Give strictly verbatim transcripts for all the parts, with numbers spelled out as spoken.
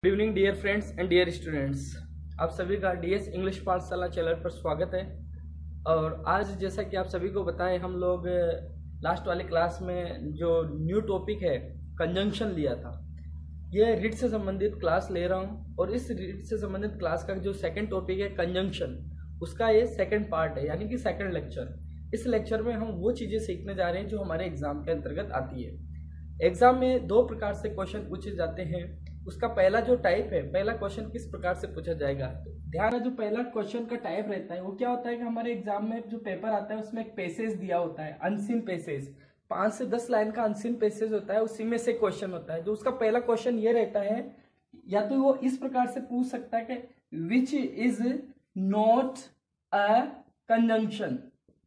Good evening dear friends and dear students, आप सभी का डीएस इंग्लिश पाठशाला चैनल पर स्वागत है। और आज जैसा कि आप सभी को बताएं, हम लोग लास्ट वाली क्लास में जो न्यू टॉपिक है कंजंक्शन लिया था। ये रीड से संबंधित क्लास ले रहा हूँ और इस रीड से संबंधित क्लास का जो सेकंड टॉपिक है कंजंक्शन, उसका ये सेकंड पार्ट है, यानी कि सेकंड लेक्चर। इस लेक्चर में हम वो चीज़ें सीखने जा रहे हैं जो हमारे एग्जाम के अंतर्गत आती है। एग्जाम में दो प्रकार से क्वेश्चन पूछे जाते हैं। उसका पहला जो टाइप है, पहला क्वेश्चन किस प्रकार से पूछा जाएगा, तो ध्यान है, जो पहला क्वेश्चन का टाइप रहता है वो क्या होता है कि हमारे एग्जाम में जो पेपर आता है उसमें एक पैसेज दिया होता है, अनसीन पैसेज, पांच से दस लाइन का अनसीन पैसेज होता है, उसी में से क्वेश्चन होता है। जो उसका पहला क्वेश्चन ये रहता है, या तो वो इस प्रकार से पूछ सकता है कि which is not a conjunction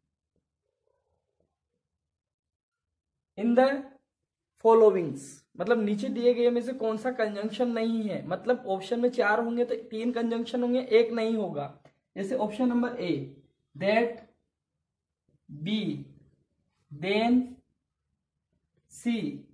in the followings, मतलब नीचे दिए गए में से कौन सा कंजंक्शन नहीं है। मतलब ऑप्शन में चार होंगे तो तीन कंजंक्शन होंगे, एक नहीं होगा। जैसे option number A that, B then, C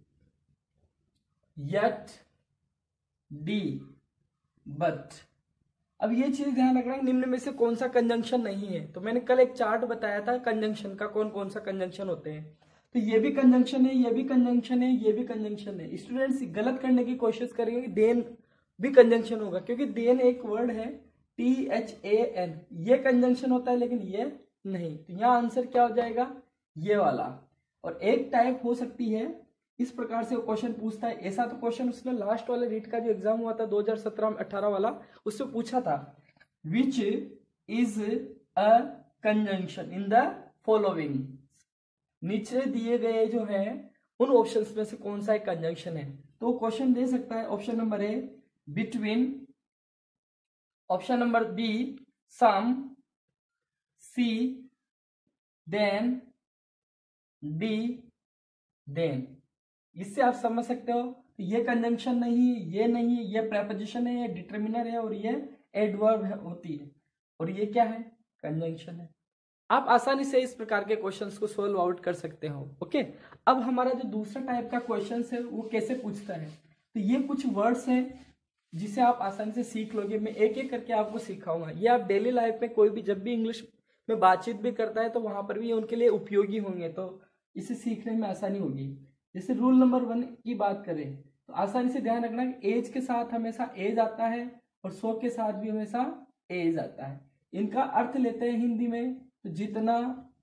yet, D but. अब ये चीज ध्यान रखना, निम्न में से कौन सा कंजंक्शन नहीं है। तो मैंने कल एक चार्ट बताया था कंजंक्शन का, कौन कौन सा कंजंक्शन होते हैं। तो ये भी कंजंक्शन है, ये भी कंजंक्शन है, ये भी कंजंक्शन है। स्टूडेंट्स गलत करने की कोशिश करेंगे, देन भी कंजंक्शन होगा, क्योंकि देन एक वर्ड है टी एच ए एन, ये कंजंक्शन होता है लेकिन ये नहीं। तो यहाँ आंसर क्या हो जाएगा, ये वाला। और एक टाइप हो सकती है, इस प्रकार से क्वेश्चन पूछता है। ऐसा तो क्वेश्चन उसने लास्ट वाले रीट का जो एग्जाम हुआ था दो हज़ार सत्रह अठारह वाला, उससे पूछा था which is a conjunction in the following. नीचे दिए गए जो है उन ऑप्शंस में से कौन सा एक कंजंक्शन है। तो क्वेश्चन दे सकता है option number A between, option number B some, C then, D then. इससे आप समझ सकते हो तो ये कंजंक्शन नहीं, ये नहीं, ये प्रेपोजिशन है, ये डिटर्मिनर है और ये एडवर्ब होती है, और ये क्या है, कंजंक्शन है। आप आसानी से इस प्रकार के क्वेश्चंस को सोल्व आउट कर सकते हो। ओके, अब हमारा जो दूसरा टाइप का क्वेश्चन है वो कैसे पूछता है। तो ये कुछ वर्ड्स हैं जिसे आप आसानी से सीख लोगे। मैं एक एक करके आपको सिखाऊंगा। ये आप डेली लाइफ में कोई भी जब भी इंग्लिश में बातचीत भी करता है तो वहां पर भी उनके लिए उपयोगी होंगे, तो इसे सीखने में आसानी होगी। जैसे रूल नंबर वन की बात करें तो आसानी से ध्यान रखना कि एज के साथ हमेशा एज आता है और सो के साथ भी हमेशा एज आता है। इनका अर्थ लेते हैं हिंदी में, तो जितना,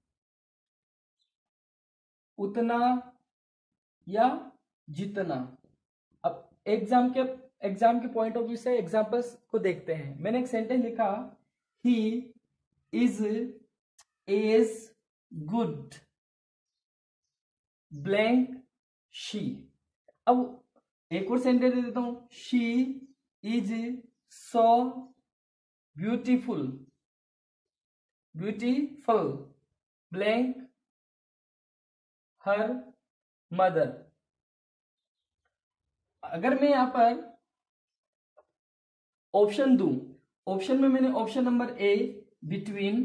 उतना या जितना। अब एग्जाम के एग्जाम के पॉइंट ऑफ व्यू से एग्जांपल्स को देखते हैं। मैंने एक सेंटेंस लिखा, he is as good blank she. अब एक और सेंटेंस दे देता हूं, she is so beautiful beautiful blank her mother. अगर मैं यहां पर ऑप्शन दूं, ऑप्शन में मैंने option number A between,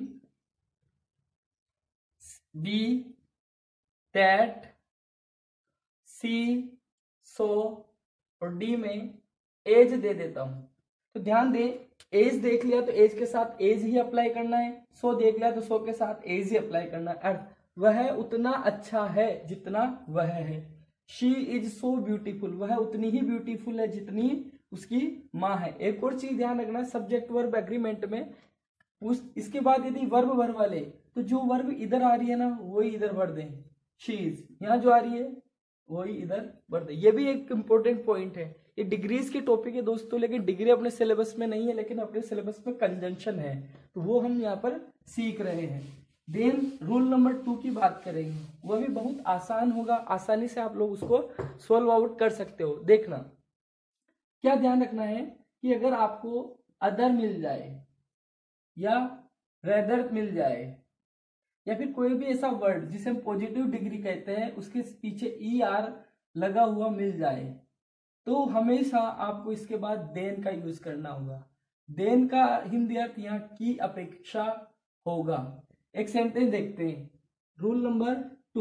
B that, C so और डी में एज दे देता हूं। तो ध्यान दे, एज देख लिया तो एज के साथ एज ही अप्लाई करना है, सो देख लिया तो सो के साथ एज ही अप्लाई करना है। अर्थ, वह उतना अच्छा है जितना वह है। शी इज सो ब्यूटीफुल, वह उतनी ही ब्यूटीफुल है जितनी उसकी माँ है। एक और चीज ध्यान रखना, सब्जेक्ट वर्ब एग्रीमेंट में उस इसके बाद यदि वर्ब भर वाले, तो जो वर्ब इधर आ रही है ना वही इधर भर दें। शी इज यहाँ जो आ रही है वही इधर भर दें। ये भी एक इंपॉर्टेंट पॉइंट है। ये डिग्रीज की टॉपिक है दोस्तों, लेकिन डिग्री अपने सिलेबस में नहीं है, लेकिन अपने सिलेबस में कंजंक्शन है, तो वो हम यहाँ पर सीख रहे हैं। देन रूल नंबर टू की बात करेंगे, वह भी बहुत आसान होगा, आसानी से आप लोग उसको सोल्व आउट कर सकते हो। देखना क्या ध्यान रखना है कि अगर आपको अदर मिल जाए या रेदर मिल जाए या फिर कोई भी ऐसा वर्ड जिसे हम पॉजिटिव डिग्री कहते हैं उसके पीछे ई आर लगा हुआ मिल जाए, तो हमेशा आपको इसके बाद देन का यूज करना होगा। देन का हिंदी अर्थ यहाँ की अपेक्षा होगा। एक सेंटेंस देखते हैं, rule number two,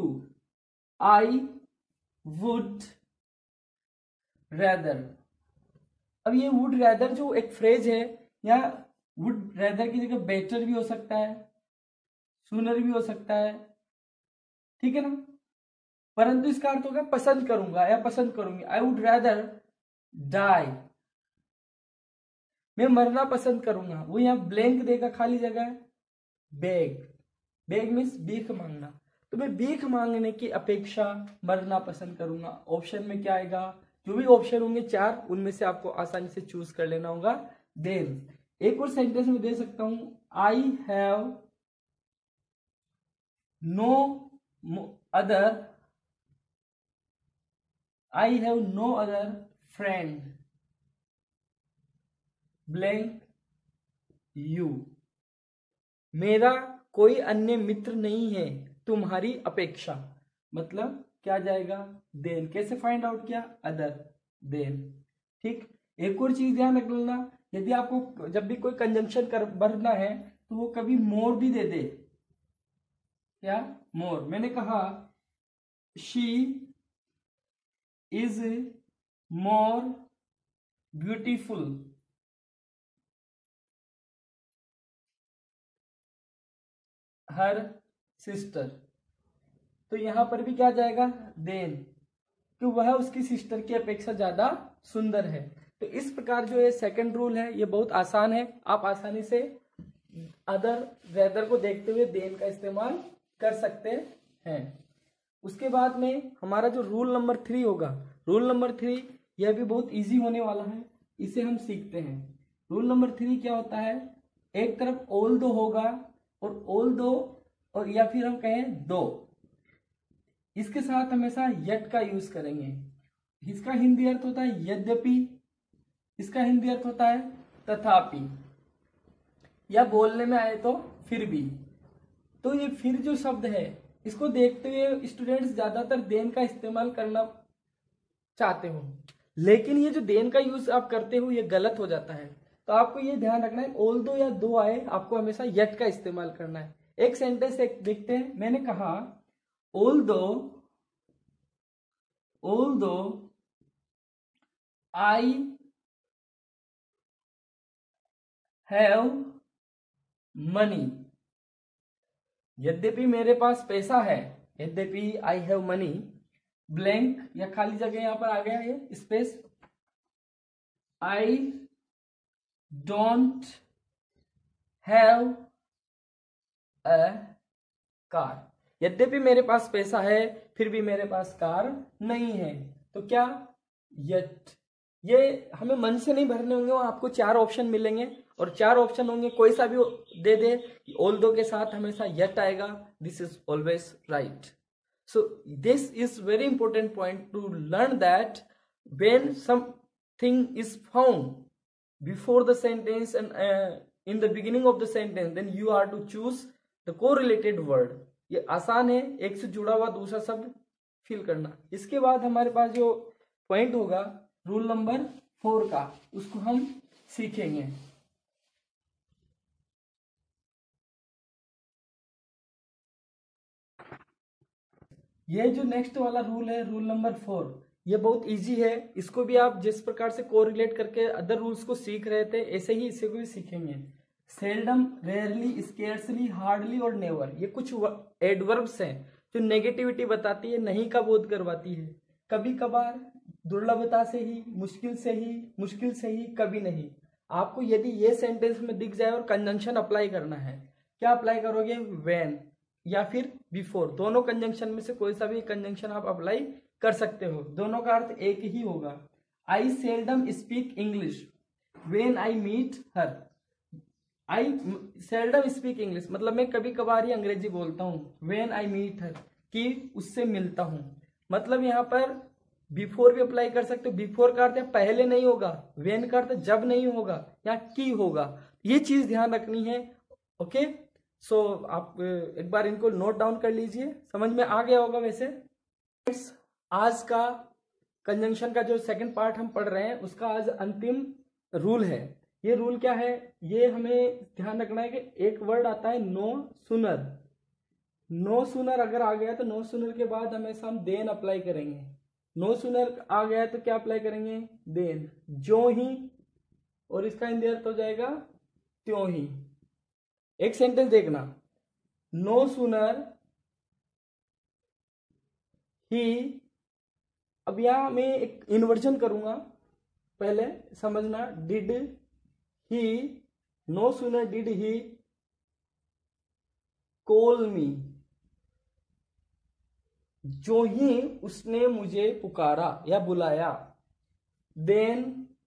I would rather, अब ये वुड रैदर जो एक फ्रेज है, या वुड रैदर की जगह बेटर भी हो सकता है, सूनर भी हो सकता है, ठीक है ना, परंतु इसका अर्थ होगा पसंद करूंगा या पसंद करूंगी। आई वुड रैदर डाई, मैं मरना पसंद करूंगा। वो यहाँ ब्लैंक देगा, खाली जगह है, बेग, बेग मीन्स भीख मांगना, तो मैं भीख मांगने की अपेक्षा मरना पसंद करूंगा। ऑप्शन में क्या आएगा, जो भी ऑप्शन होंगे चार, उनमें से आपको आसानी से चूज कर लेना होगा देन। एक और सेंटेंस में दे सकता हूं, I have no other, I have no other friend blank you, मेरा कोई अन्य मित्र नहीं है तुम्हारी अपेक्षा, मतलब क्या जाएगा देन। कैसे फाइंड आउट किया, अदर देन, ठीक। एक और चीज ध्यान रख लेना, यदि आपको जब भी कोई कंजंक्शन कर भरना है तो वो कभी मोर भी दे दे, क्या मोर। मैंने कहा she is more beautiful her sister, तो यहां पर भी क्या जाएगा देन, कि वह उसकी सिस्टर की अपेक्षा ज्यादा सुंदर है। तो इस प्रकार जो ये सेकंड रूल है ये बहुत आसान है, आप आसानी से अदर रेदर को देखते हुए देन का इस्तेमाल कर सकते हैं। उसके बाद में हमारा जो रूल नंबर थ्री होगा, रूल नंबर थ्री यह भी बहुत इजी होने वाला है, इसे हम सीखते हैं। रूल नंबर थ्री क्या होता है, एक तरफ ऑल दो होगा और ऑल दो, और या फिर हम कहें दो, इसके साथ हमेशा यट का यूज करेंगे। इसका हिंदी अर्थ होता है यद्यपि, इसका हिंदी अर्थ होता है तथापि, या बोलने में आए तो फिर भी। तो ये फिर जो शब्द है इसको देखते हुए स्टूडेंट्स ज्यादातर देन का इस्तेमाल करना चाहते हो, लेकिन ये जो देन का यूज आप करते हो ये गलत हो जाता है। तो आपको ये ध्यान रखना है, ऑल दो या दो आए आपको हमेशा यट का इस्तेमाल करना है। एक सेंटेंस एक देखते हैं, मैंने कहा ऑल दो ऑल दो आई हैव मनी, यद्यपि मेरे पास पैसा है, यद्यपि आई हैव मनी ब्लैंक, या खाली जगह यहां पर आ गया ये space, I don't have a car, यद्यपि मेरे पास पैसा है फिर भी मेरे पास कार नहीं है। तो क्या यट, ये हमें मन से नहीं भरने होंगे, आपको चार ऑप्शन मिलेंगे और चार ऑप्शन होंगे, कोई सा भी दे दे, ऑल दो के साथ हमेशा यट आएगा, this is always right. So this is very important point to learn that when something is found before the sentence and in the beginning of the sentence, then you are to choose the correlated word. ये आसान है, एक से जुड़ा हुआ दूसरा शब्द fill करना। इसके बाद हमारे पास जो पॉइंट होगा रूल नंबर फोर का, उसको हम सीखेंगे। ये जो नेक्स्ट वाला रूल है, रूल नंबर फोर, ये बहुत इजी है, इसको भी आप जिस प्रकार से कोरिलेट करके अदर रूल्स को सीख रहे थे ऐसे ही इसे को भी सीखेंगे। सेल्डम, रेयरली, स्केर्सली, हार्डली और नेवर, ये कुछ एडवर्ब्स हैं जो नेगेटिविटी बताती है, नहीं का बोध करवाती है। कभी कभार, दुर्लभता से ही, मुश्किल से ही, मुश्किल से ही, कभी नहीं। आपको यदि ये सेंटेंस में दिख जाए और कंजंक्शन अप्लाई करना है, क्या अप्लाई करोगे, व्हेन या फिर बिफोर, दोनों कंजंक्शन में से कोई सा भी कंजंक्शन आप अप्लाई कर सकते हो, दोनों का अर्थ एक ही होगा। I seldom speak English when I meet her, I seldom speak English मतलब मैं कभी कभार ही अंग्रेजी बोलता हूँ, व्हेन आई मीट हर कि उससे मिलता हूँ, मतलब यहाँ पर बिफोर भी अप्लाई कर सकते हो। बिफोर का अर्थ पहले नहीं होगा, व्हेन का अर्थ जब नहीं होगा या की होगा, ये चीज ध्यान रखनी है। ओके, सो so, आप एक बार इनको नोट डाउन कर लीजिए, समझ में आ गया होगा। वैसे आज का कंजंक्शन का जो सेकंड पार्ट हम पढ़ रहे हैं उसका आज अंतिम रूल है। ये रूल क्या है, ये हमें ध्यान रखना है कि एक वर्ड आता है नो सुनर, नो सुनर अगर आ गया तो नो सुनर के बाद हमेशा हम देन अप्लाई करेंगे। नो सुनर आ गया तो क्या अप्लाई करेंगे, देन। जो ही और इसका इन द अर्थ हो जाएगा त्यों ही। एक सेंटेंस देखना, नो सूनर ही, अब यहां मैं एक इन्वर्जन करूंगा, पहले समझना। Did he, no sooner did he call me, जो ही उसने मुझे पुकारा या बुलाया, देन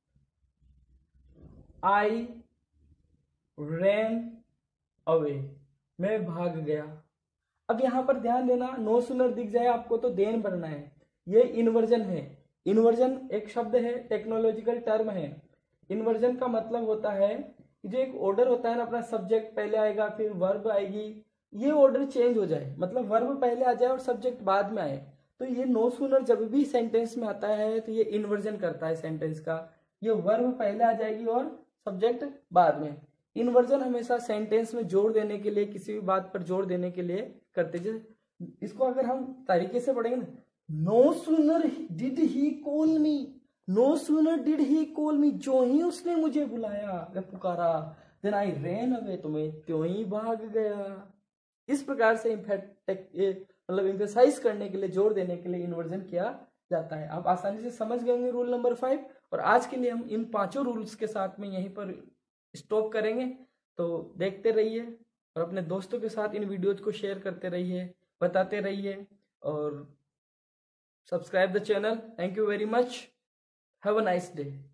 आई रैन अवे, मैं भाग गया। अब यहां पर ध्यान देना, नो सूनर दिख जाए आपको तो देन बनना है, ये इन्वर्जन है। इन्वर्जन एक शब्द है, टेक्नोलॉजिकल टर्म है। इन्वर्जन का मतलब होता है कि जो एक ऑर्डर होता है ना, अपना सब्जेक्ट पहले आएगा फिर वर्ब आएगी, ये ऑर्डर चेंज हो जाए, मतलब वर्ब पहले आ जाए और सब्जेक्ट बाद में आए। तो ये नो सूनर जब भी सेंटेंस में आता है तो ये इन्वर्जन करता है सेंटेंस का, ये वर्ब पहले आ जाएगी और सब्जेक्ट बाद में। इन्वर्जन हमेशा सेंटेंस में जोर देने के लिए, किसी भी बात पर जोर देने के लिए करते। जैसे इसको अगर हम तरीके से पढ़ेंगे ना, no sooner did he call me, no sooner did he call me, जो ही उसने मुझे बुलाया या पुकारा, देन आई रैन अवे, तो मैं त्यों ही भाग गया। इस प्रकार से मतलब एम्फेसाइज करने के लिए, जोर देने के लिए इन्वर्जन किया जाता है। आप आसानी से समझ गए होंगे रूल नंबर फाइव। और आज के लिए हम इन पांचों रूल्स के साथ में यहीं पर स्टॉप करेंगे। तो देखते रहिए और अपने दोस्तों के साथ इन वीडियोज को शेयर करते रहिए, बताते रहिए और subscribe the channel. Thank you very much, have a nice day.